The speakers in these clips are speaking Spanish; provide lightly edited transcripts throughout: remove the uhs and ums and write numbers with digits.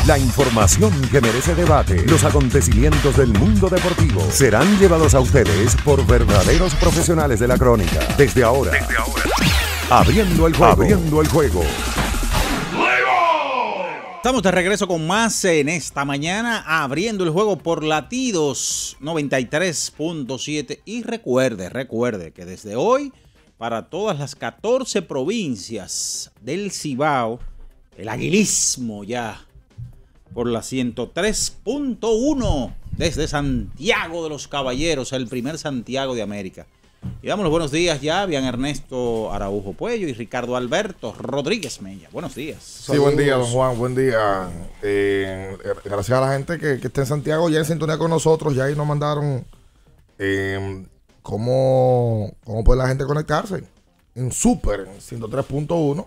La información que merece debate, los acontecimientos del mundo deportivo serán llevados a ustedes por verdaderos profesionales de la crónica. Desde ahora. Abriendo el juego. Estamos de regreso con más en esta mañana, abriendo el juego por Latidos 93.7. Y recuerde que desde hoy, para todas las 14 provincias del Cibao, el aguilismo ya por la 103.1 desde Santiago de los Caballeros, el primer Santiago de América. Y damos los buenos días ya a Bian Ernesto Araujo Puello y Ricardo Alberto Rodríguez Mella. Buenos días. Sí, buen día, don Juan, buen día. Gracias a la gente que está en Santiago ya en sintonía con nosotros. Ya ahí nos mandaron cómo puede la gente conectarse en Super 103.1.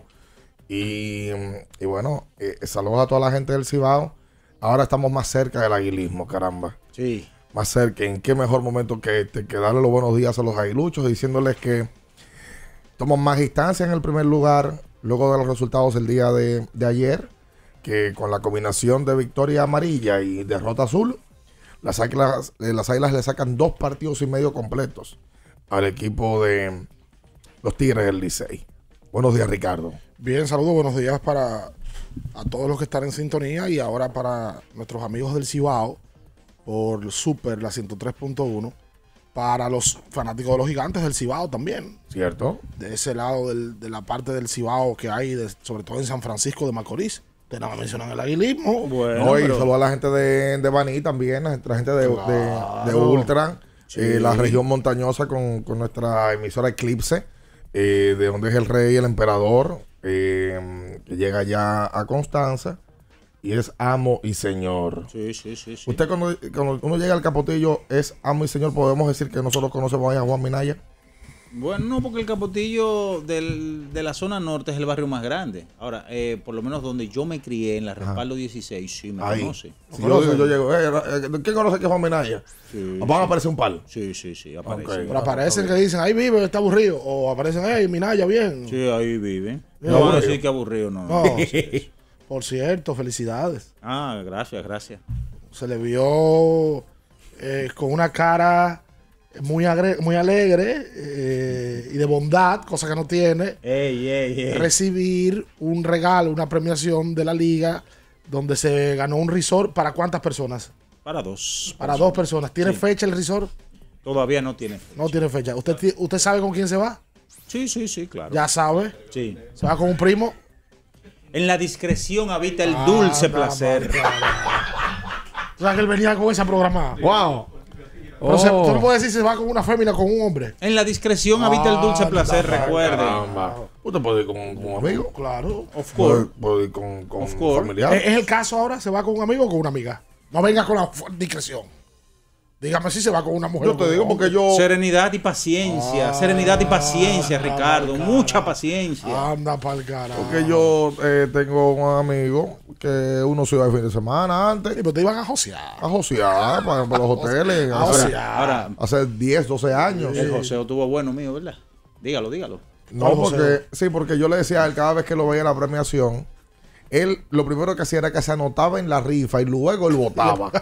Y bueno, saludos a toda la gente del Cibao. Ahora estamos más cerca del aguilismo, caramba. Sí. Más cerca. ¿En qué mejor momento que darle los buenos días a los aguiluchos, diciéndoles que toman más distancia en el primer lugar luego de los resultados del día de ayer, que con la combinación de victoria amarilla y derrota azul, las águilas le sacan 2 partidos y medio completos al equipo de los Tigres del Licey. Buenos días, Ricardo. Bien, saludos, buenos días para a todos los que están en sintonía y ahora para nuestros amigos del Cibao por Super, la 103.1, para los fanáticos de los Gigantes del Cibao también. ¿Cierto? De ese lado de la parte del Cibao que hay, sobre todo en San Francisco de Macorís. Ustedes no me mencionan el aguilismo. Bueno, no, y saludos a la gente de Baní también, la gente de Ultra, sí. La región montañosa con nuestra emisora Eclipse, de donde es el rey y el emperador, que llega ya a Constanza. Y es amo y señor. Sí. Usted cuando uno llega al Capotillo es amo y señor. ¿Podemos decir que nosotros conocemos a Juan Minaya? Bueno, no, porque el Capotillo de la zona norte es el barrio más grande. Ahora, por lo menos donde yo me crié, en la Respaldo 16, sí me conoce. Si yo llego, ¿quién conoce que es Juan Minaya? Sí, van a aparecer un palo. Sí, aparece. Okay. Pero aparecen que dicen, ahí vive, está aburrido. O aparecen, Minaya, bien. Sí, ahí viven. No van a decir que aburrido, no. Sí. Por cierto, felicidades. Gracias. Se le vio con una cara muy alegre y de bondad, cosa que no tiene. Recibir un regalo, una premiación de la liga donde se ganó un resort. ¿Para cuántas personas? Para 2. Para 2 personas. ¿Tiene fecha el resort? Todavía no tiene fecha. No tiene fecha. ¿Usted sabe con quién se va? Sí, claro. ¿Ya sabe? Sí. ¿Se va con un primo? En la discreción habita el dulce placer. O sea, que él venía con esa programada. ¡Wow! Pero tú no puedes decir se va con una fémina con un hombre. En la discreción habita el dulce placer, recuerde. ¿Usted puede ir con un amigo? Claro. Of course. ¿Puede ir con un familiar? ¿Es el caso ahora? ¿Se va con un amigo o con una amiga? No venga con la discreción. Dígame si se va con una mujer. Yo te digo porque yo... Serenidad y paciencia, Ricardo. Mucha paciencia. Anda pa'l carajo. Porque yo tengo un amigo que uno se iba el fin de semana antes. Sí, pero te iban a josear. A josear para los hoteles. Ahora, hace 10, 12 años. El joseo tuvo bueno mío, ¿verdad? Dígalo. No, porque yo le decía a él cada vez que lo veía en la premiación, él lo primero que hacía era que se anotaba en la rifa y luego él votaba.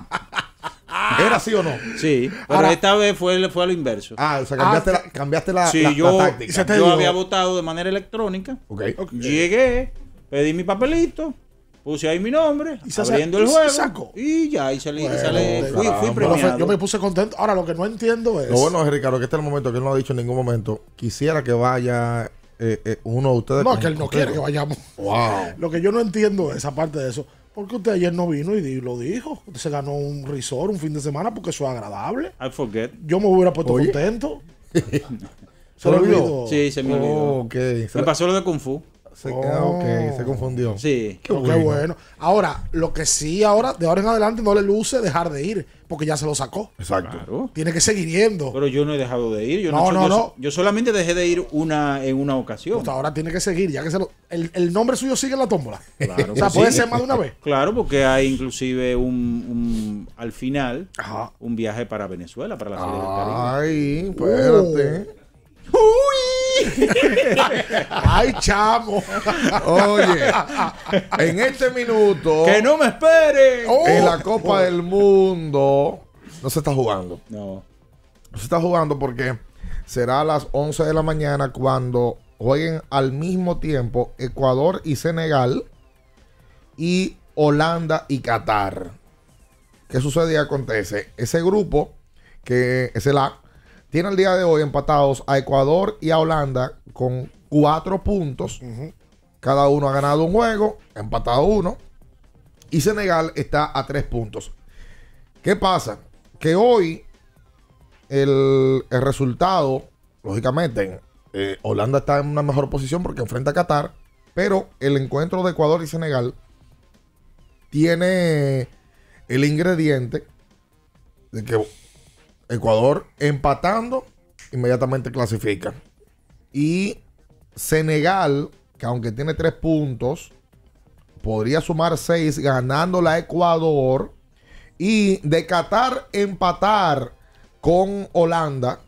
¿Era así o no? Sí, pero ahora, esta vez fue a lo inverso. O sea, cambiaste la táctica. Yo había votado de manera electrónica. Okay. Llegué, pedí mi papelito, puse ahí mi nombre, abriendo el juego. Y ya, fui premiado. Yo me puse contento. Ahora, lo que no entiendo es... Lo bueno es, Ricardo, que este es el momento que él no ha dicho en ningún momento. Quisiera que vaya uno de ustedes. No, es que él no quiere que vayamos. Wow. Lo que yo no entiendo es, aparte de eso, porque usted ayer no vino y lo dijo. Usted se ganó un resort un fin de semana porque eso es agradable. I forget. Yo me hubiera puesto contento. ¿Se lo olvidó? Sí, se me olvidó. Okay. Me pasó lo de Kung Fu. Se confundió. Sí. Qué bueno. Ahora, lo que sí de ahora en adelante no le luce dejar de ir, porque ya se lo sacó. Exacto. Claro. Tiene que seguir yendo. Pero yo no he dejado de ir. No. Yo solamente dejé de ir en una ocasión. Pues ahora tiene que seguir, ya que el nombre suyo sigue en la tómbola. Claro. O sea, puede ser más de una vez. Claro, porque hay inclusive al final, Ajá, un viaje para Venezuela, para la salida del Caribe. Ay, espérate. ¡Uy! ¡Ay, chamo! Oye, en este minuto, ¡Que no me esperen! en la Copa del Mundo, no se está jugando. No. No se está jugando porque será a las 11 de la mañana cuando jueguen al mismo tiempo Ecuador y Senegal y Holanda y Qatar. ¿Qué sucede y acontece? Ese grupo, que es el A, tiene el día de hoy empatados a Ecuador y a Holanda con 4 puntos. Cada uno ha ganado un juego, empatado uno. Y Senegal está a 3 puntos. ¿Qué pasa? Que hoy el resultado, lógicamente, Holanda está en una mejor posición porque enfrenta a Qatar. Pero el encuentro de Ecuador y Senegal tiene el ingrediente de que Ecuador empatando inmediatamente clasifica. Y Senegal, que aunque tiene 3 puntos, podría sumar 6 ganando a Ecuador. Y de Qatar empatar con Holanda,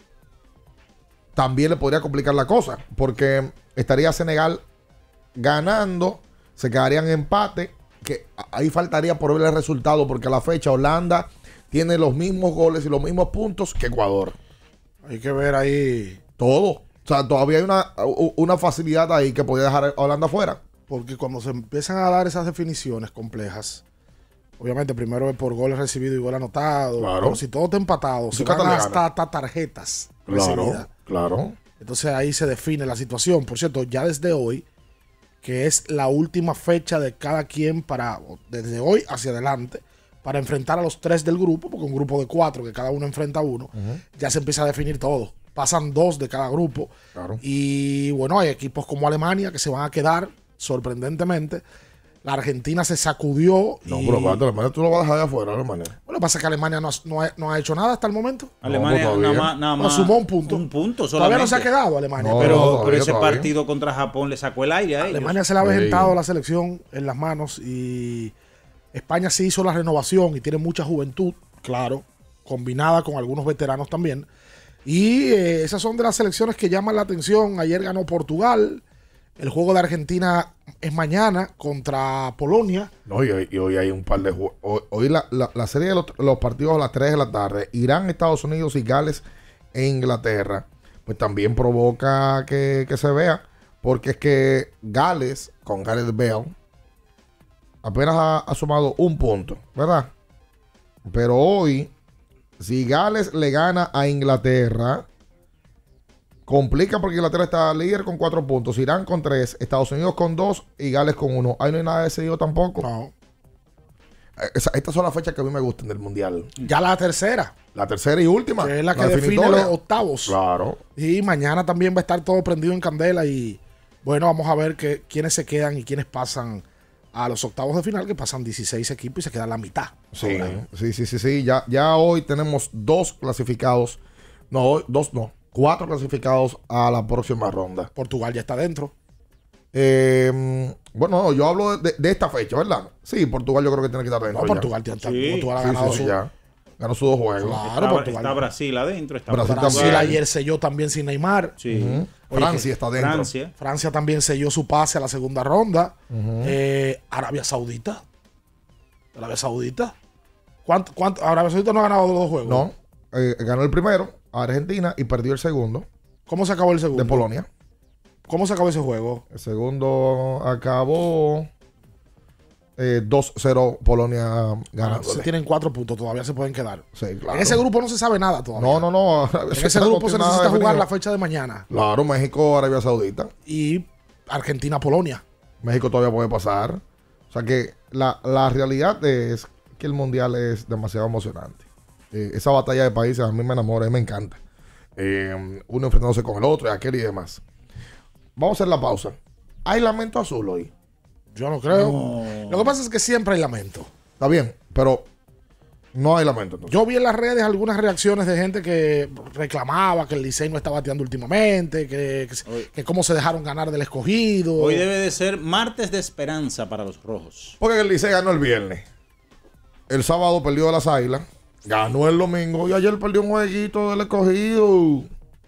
también le podría complicar la cosa. Porque estaría Senegal ganando, se quedaría en empate. Que ahí faltaría por ver el resultado, porque a la fecha Holanda tiene los mismos goles y los mismos puntos que Ecuador. Hay que ver ahí todo. O sea, todavía hay una facilidad ahí que podría dejar a Holanda fuera. Porque cuando se empiezan a dar esas definiciones complejas, obviamente primero es por goles recibidos y gol anotado. Claro. Pero si todo está empatado, se van hasta tarjetas recibidas. Claro. Entonces ahí se define la situación. Por cierto, ya desde hoy, que es la última fecha de cada quien desde hoy hacia adelante, para enfrentar a los 3 del grupo, porque un grupo de 4, que cada uno enfrenta a uno, ya se empieza a definir todo. Pasan 2 de cada grupo. Claro. Y bueno, hay equipos como Alemania que se van a quedar, sorprendentemente. La Argentina se sacudió. No, pero espérate, Alemania tú lo vas a dejar de afuera, Alemania. Bueno, lo que pasa es que Alemania no ha hecho nada hasta el momento. Alemania nada más sumó un punto. Un punto solamente. Todavía no se ha quedado Alemania. No, pero ese todavía. partido contra Japón le sacó el aire a ellos. Alemania se le ha aventado la selección en las manos y España sí hizo la renovación y tiene mucha juventud, claro, combinada con algunos veteranos también. Y esas son de las selecciones que llaman la atención. Ayer ganó Portugal. El juego de Argentina es mañana contra Polonia. No, y hoy hay un par de juegos. Hoy la serie de los partidos a las 3 de la tarde, Irán, Estados Unidos y Gales e Inglaterra, pues también provoca que se vea, porque es que Gales, con Gareth Bale, apenas ha sumado un punto, ¿verdad? Pero hoy, si Gales le gana a Inglaterra, complica porque Inglaterra está líder con 4 puntos, Irán con 3, Estados Unidos con 2 y Gales con 1. Ahí no hay nada decidido tampoco. No. Estas son las fechas que a mí me gustan del Mundial. Ya la tercera. La tercera y última. Que es la que define los octavos. Claro. Y mañana también va a estar todo prendido en candela. Y bueno, vamos a ver quiénes se quedan y quiénes pasan a los octavos de final, que pasan 16 equipos y se queda la mitad. Sí, sí. Ya hoy tenemos 2 clasificados. No, 2 no. 4 clasificados a la próxima ronda. Portugal ya está dentro. Bueno, yo hablo de esta fecha, ¿verdad? Sí, Portugal yo creo que tiene que estar dentro. No, Portugal ha ganado ya. Ganó sus 2 juegos. Claro, Portugal. Está Brasil adentro. Brasil ayer selló también sin Neymar. Sí. Francia está dentro. Francia también selló su pase a la segunda ronda. Arabia Saudita. Arabia Saudita. Arabia Saudita no ha ganado 2 juegos. No. Ganó el primero a Argentina y perdió el segundo. ¿Cómo se acabó el segundo? De Polonia. ¿Cómo se acabó ese juego? El segundo acabó 2-0 Polonia ganando. Se tienen 4 puntos, todavía se pueden quedar. Sí, claro. En ese grupo no se sabe nada todavía. No. En ese grupo se necesita jugar la fecha de mañana. Claro, México, Arabia Saudita. Y Argentina, Polonia. México todavía puede pasar. O sea que la realidad es que el Mundial es demasiado emocionante. Esa batalla de países a mí me enamora y me encanta. Uno enfrentándose con el otro y aquel y demás. Vamos a hacer la pausa. ¿Hay lamento azul hoy? Yo no creo. No. Lo que pasa es que siempre hay lamento. Está bien, pero no hay lamento. Entonces. Yo vi en las redes algunas reacciones de gente que reclamaba que el Licey no está bateando últimamente, que cómo se dejaron ganar del Escogido. Hoy debe de ser martes de esperanza para los rojos. Porque el Licey ganó el viernes. El sábado perdió a las Águilas. Ganó el domingo y ayer perdió un jueguito del Escogido.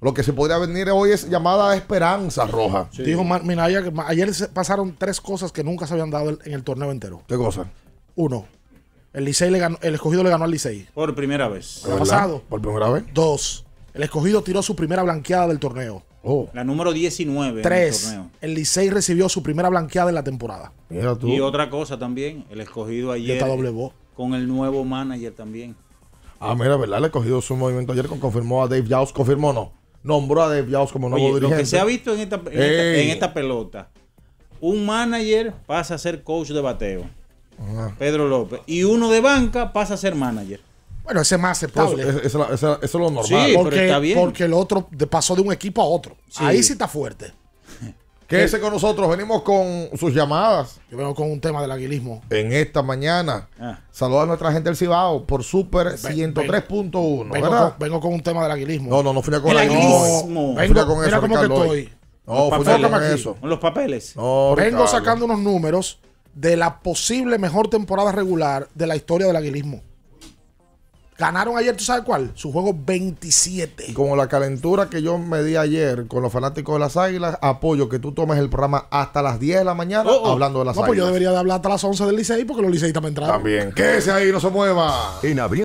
Lo que se podría venir hoy es llamada esperanza roja. Sí. Dijo Minaya que ayer pasaron 3 cosas que nunca se habían dado en el torneo entero. ¿Qué cosa? 1. El Escogido le ganó al Licey. Por primera vez. ¿Qué ha pasado? ¿Por primera vez? 2. El Escogido tiró su primera blanqueada del torneo. La número 19 3. en el torneo. El Licey recibió su primera blanqueada en la temporada. Mira tú. Y otra cosa también, el Escogido ayer está doble voz. con el nuevo manager también. Mira, ¿verdad? Le cogido su movimiento ayer, confirmó a Dave Yaus, confirmó no. Nombró a Dave Yaus como nuevo dirigente. Lo que se ha visto en esta pelota, un manager pasa a ser coach de bateo, Pedro López, y uno de banca pasa a ser manager. Bueno, ese es más aceptable. Eso es lo normal. Sí, pero está bien. Porque el otro pasó de un equipo a otro. Sí. Ahí sí está fuerte. Quédese con nosotros, venimos con sus llamadas. Yo vengo con un tema del aguilismo. En esta mañana. Saludos a nuestra gente del Cibao por Super 103.1. Vengo con un tema del aguilismo. No fui con el aguilismo. Mira cómo que estoy. No, fui con eso. Con los papeles. No, vengo sacando unos números de la posible mejor temporada regular de la historia del aguilismo. Ganaron ayer, ¿tú sabes cuál? Su juego 27. Y como la calentura que yo me di ayer con los fanáticos de las Águilas, apoyo que tú tomes el programa hasta las 10 de la mañana hablando de las Águilas. Pues yo debería de hablar hasta las 11 del Licey porque los liceístas me entraron. También. Quédese ahí, no se mueva. En abril.